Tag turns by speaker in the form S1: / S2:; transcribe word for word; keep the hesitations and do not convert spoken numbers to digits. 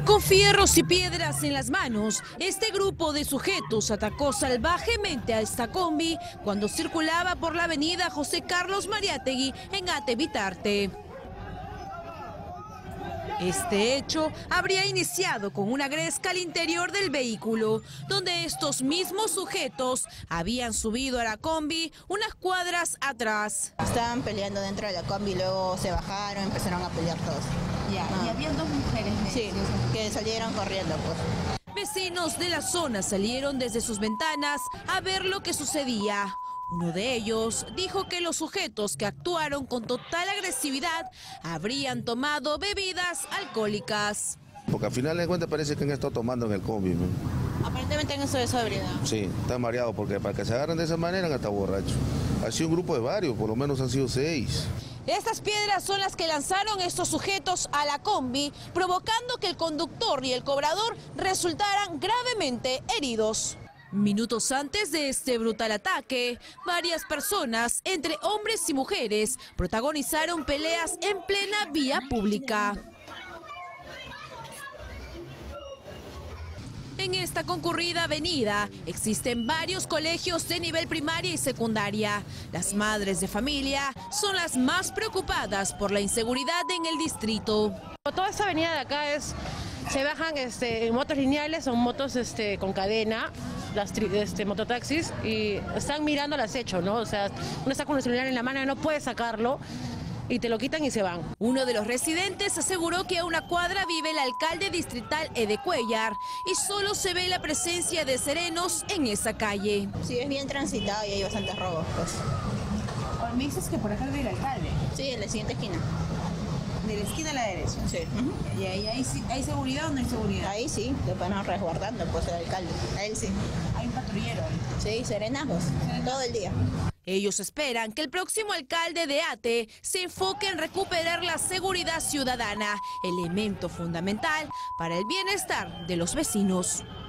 S1: Con fierros y piedras en las manos, este grupo de sujetos atacó salvajemente a esta combi cuando circulaba por la avenida José Carlos Mariátegui en Ate Bitarte. Este hecho habría iniciado con una gresca al interior del vehículo, donde estos mismos sujetos habían subido a la combi unas cuadras atrás.
S2: Estaban peleando dentro de la combi, luego se bajaron, empezaron a pelear todos.
S3: Ya, ah. Y habían dos mujeres.
S2: Sí, que salieron corriendo, pues.
S1: Vecinos de la zona salieron desde sus ventanas a ver lo que sucedía. Uno de ellos dijo que los sujetos que actuaron con total agresividad habrían tomado bebidas alcohólicas.
S4: Porque al final de cuentas parece que han estado tomando en el combi, ¿no?
S2: Aparentemente en eso de sobriedad.
S4: Sí, están mareados porque para que se agarren de esa manera han estado borrachos. Ha sido un grupo de varios, por lo menos han sido seis.
S1: Estas piedras son las que lanzaron estos sujetos a la combi, provocando que el conductor y el cobrador resultaran gravemente heridos. Minutos antes de este brutal ataque, varias personas, entre hombres y mujeres, protagonizaron peleas en plena vía pública. En esta concurrida avenida existen varios colegios de nivel primaria y secundaria. Las madres de familia son las más preocupadas por la inseguridad en el distrito.
S5: Toda esta avenida de acá es, se bajan este, en motos lineales, son motos este, con cadena, las este, mototaxis, y están mirando al acecho, ¿no? O sea, uno está con el celular en la mano y no puede sacarlo, y te lo quitan y se van.
S1: Uno de los residentes aseguró que a una cuadra vive el alcalde distrital Ede Cuellar y solo se ve la presencia de serenos en esa calle.
S2: Sí, es bien transitado y hay bastantes robos, pues.
S3: ¿Me dices que por acá vive el alcalde?
S2: Sí, en la siguiente esquina.
S3: ¿De la esquina a la derecha?
S2: Sí. Uh-huh.
S3: ¿Y ahí hay, hay seguridad o no hay seguridad?
S2: Ahí sí, lo van resguardando, pues el alcalde. A él sí.
S3: ¿Hay un patrullero ahí?
S2: Sí, serenazos, todo el día.
S1: Ellos esperan que el próximo alcalde de Ate se enfoque en recuperar la seguridad ciudadana, elemento fundamental para el bienestar de los vecinos.